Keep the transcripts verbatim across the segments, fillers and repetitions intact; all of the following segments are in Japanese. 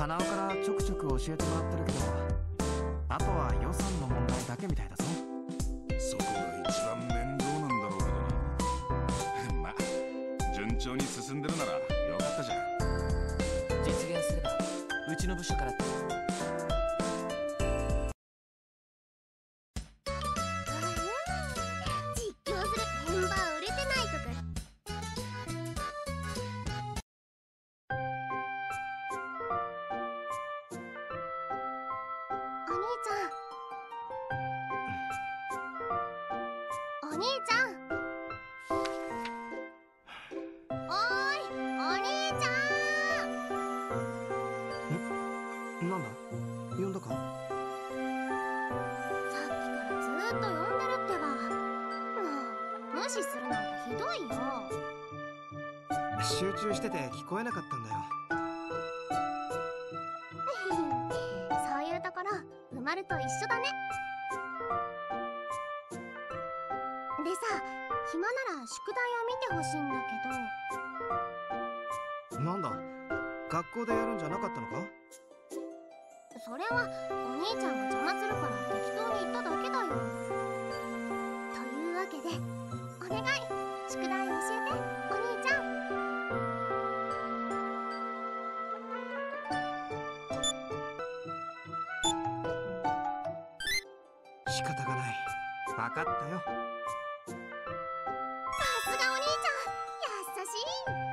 ナオからちょくちょく教えてもらってるけど、あとは予算の問題だけみたいだぞ。 そこが一番面倒なんだろうけどな。まあ順調に進んでるならよかったじゃん。 実現すればうちの部署から実況する本場売れてないとか。お兄ちゃんお兄ちゃんおーいお兄ちゃん。 なんだ、呼んだか？ さっきからずーっと呼んでるってば。もう無視するなんてひどいよ。 集中してて聞こえなかったんだよ。 そういうところうまると一緒だね。でさ、暇なら宿題を見てほしいんだけど。 なんだ、学校でやるんじゃなかったのか？ それはお兄ちゃんが邪魔するから適当に言っただけだよ。というわけでお願い、宿題教えてお兄ちゃん。 仕方がない。分かったよ。 さすがお兄ちゃん、優し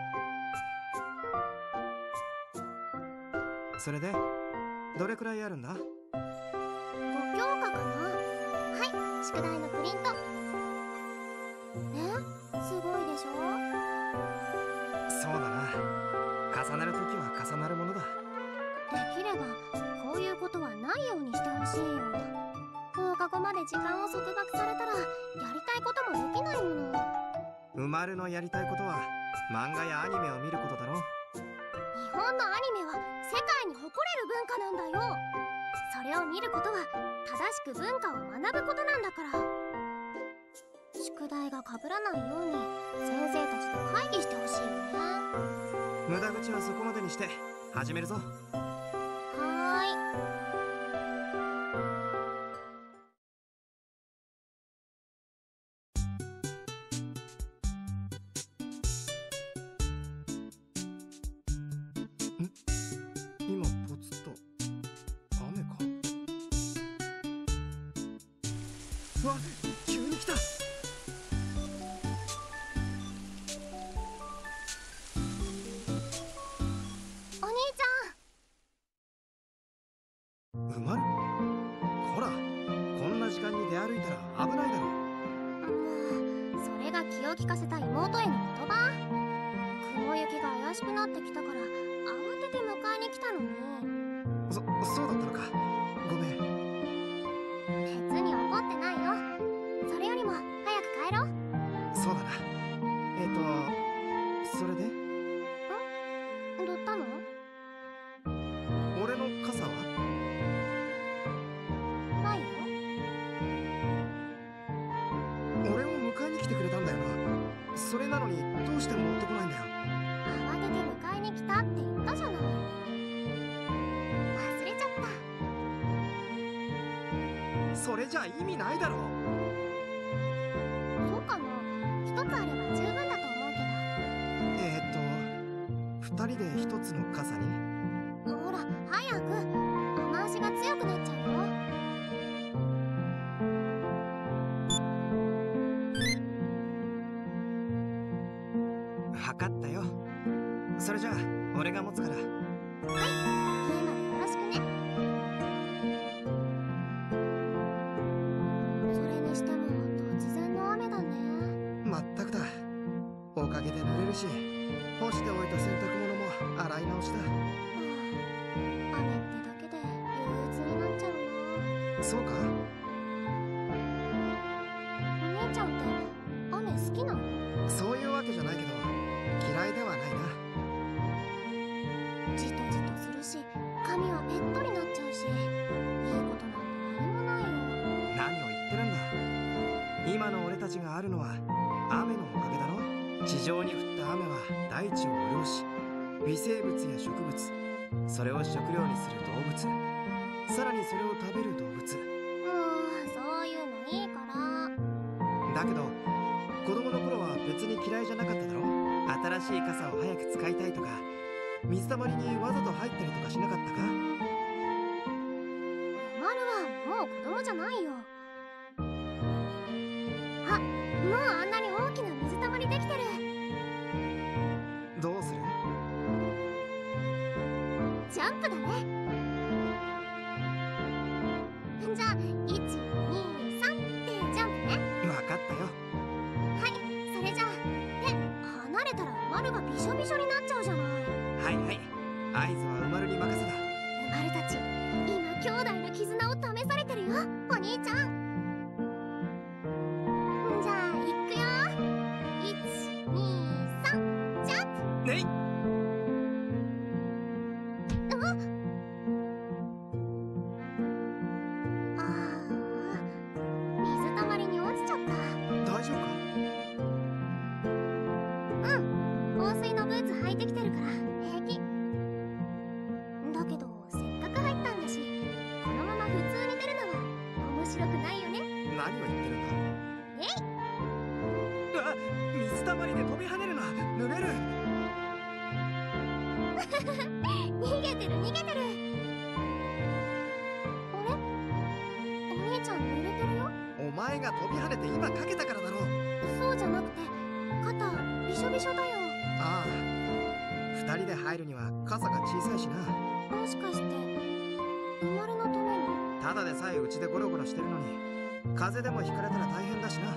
い。 それでどれくらいあるんだ？ ご教科かな。はい、宿題のプリントね。すごいでしょ。 そうだな、重なるときは重なるものだ。 できればこういうことはないようにしてほしいよ。放課後まで時間を束縛されたらやりたいこともできないもの。 うまるのやりたいことは漫画やアニメを見ることだろ。 日本のアニメは世界に誇れる文化なんだよ。それを見ることは正しく文化を学ぶことなんだから。宿題が被らないように先生たちと会議してほしいよね。 無駄口はそこまでにして始めるぞ。 はーい。 今ポツッと雨か？うわ、急に来た。 お兄ちうまる、ほら、こんな時間に出歩いたら危ないだろ。 ゃん。もうそれが気を利かせた妹への言葉。雲行きが怪しくなってきたから慌てて迎えに来たのに。 そ、そうだったのか。ごめん。 別に怒ってないよ。それよりも早く帰ろう。 そうだな。えっとそれでどったの？ 俺の傘は？ ないよ。 俺を迎えに来てくれたんだよな。それなのにどうして持ってこないんだよ。 慌てて迎えに来たって言ったじゃない。忘れちゃった。 それじゃ意味ないだろ。 そうかな。一つあれば十分だと思うけど。 えー、っと二人で一つの傘に。 ほら早く、雨足が強くなっちゃうよ。 分かったよ。それじゃあ俺が持つから。 はい、家までよろしくね。それにしても突然の雨だね。 まったくだ。おかげで濡れるし、干しておいた洗濯物も洗い直しだ。 はあ、雨ってだけで憂鬱になっちゃうな。 そうか？ お兄ちゃんって雨好きなの？ そういうわけじゃないけど嫌いではないな。 じとじとするし、髪はぺっとりなっちゃうし、いいことなんて何もないよ。 何を言ってるんだ。今の俺たちがあるのは雨のおかげだろ。地上に降った雨は大地を潤し、微生物や植物、 それを食料にする動物、さらにそれを食べる動物。 もうそういうのいいから。 だけど子供の頃は別に嫌いじゃなかっただろ。新しい傘を早く使いたいとか、水たまりにわざと入ったりとかしなかったか？ マルはもう子供じゃないよ。あ、もうあんなに大きな水たまりできてる。 どうする？ ジャンプだね。じゃあいち、に、さんってジャンプね。 分かったよ。 はい、それじゃあ。え、離れたらマルがびしょびしょになっちゃうじゃない。 はいはい、合図は馬るに任せだ。 マルたち、今兄弟の絆を試されてるよ、お兄ちゃん。じゃあ行くよ。いち、に、さん、ジャンプ。 ねい。 ああ、水たまりに落ちちゃった。 大丈夫か？ うん、防水のブーツ履いてきてるから平気。だけどせっかく入ったんだし、このまま普通に出るのは面白くないよね。 何を言ってるんだ？ えい。 あ、水たまりで飛び跳ねるな。濡れる。 逃げてる逃げてる。あれ、お兄ちゃん濡れてるよ。 お前が飛び跳ねて今かけたからだろ。 そうじゃなくて肩びしょびしょだよ。 ああ、二人で入るには傘が小さいしな。 もしかして生まれのために？ ただでさえうちでゴロゴロしてるのに、風邪でもひかれたら大変だしな。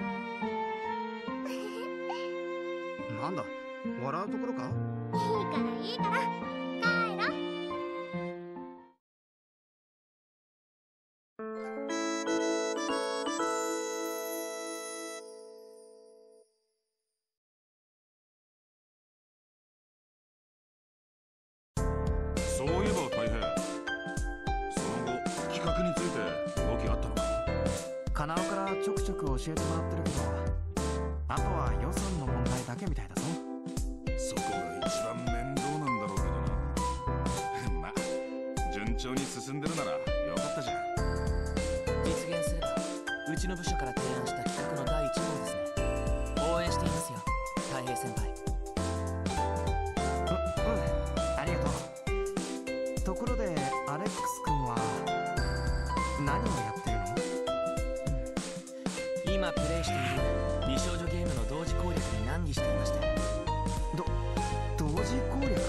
なんだ、笑うところか？ いいからいいから帰ろ。 そういえば大平、その後企画について動きあったのか？ カナオからちょくちょく教えてもらってるけど、あとは予算の問題だけみたいだぞ。 そこが一番面倒なんだろうけどな。まあ順調に進んでるならよかったじゃん。 実現すればうちの部署から提案した企画の第一号ですね。応援していますよ、太平先輩。 う、うん、ありがとう。ところでアレックス君は何をやってるの？ 今プレイしている美少女ゲームの同時攻略に難儀していまして。 ど、同時攻略？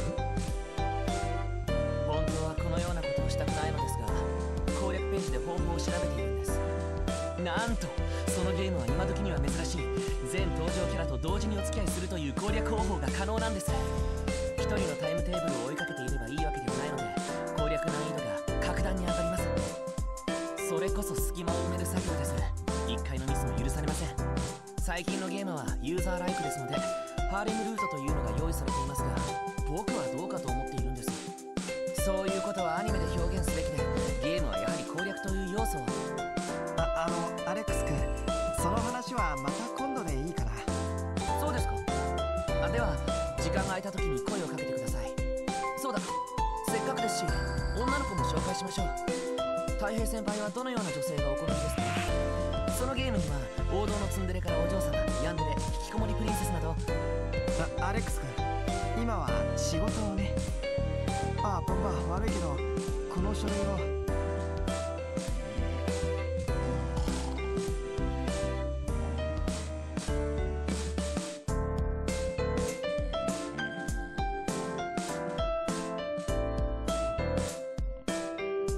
本当はこのようなことをしたくないのですが、攻略ページで方法を調べているんです。なんとそのゲームは今時には珍しい全登場キャラと同時にお付き合いするという攻略方法が可能なんです。一人のタイムテーブルを追いかけていればいいわけではないので、攻略難易度が格段に上がります。それこそ隙間を埋める作業です。一回のミスも許されません。最近のゲームはユーザーライクですので、ハーレムルートというのが用意されていますが、僕はどうかと思っているんです。そういうことはアニメで表現すべきで、ゲームはやはり攻略という要素を。 あ、あの、アレックス君、その話はまた今度でいいかな。 そうですか。あ、では時間が空いた時に声をかけてください。そうだ、せっかくですし女の子も紹介しましょう。太平先輩はどのような女性がお好みですか？そのゲームには王道のツンデレからお嬢様、ヤンデレ、引きこもりプリンセスなど。 あ、アレックス君、今は仕事をね。ああ、ボンバー悪いけどこの書類を。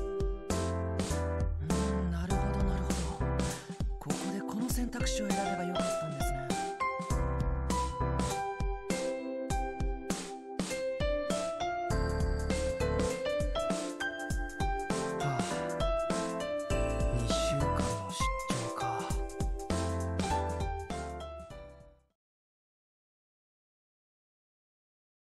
うーん、なるほどなるほど。ここでこの選択肢を選べばよ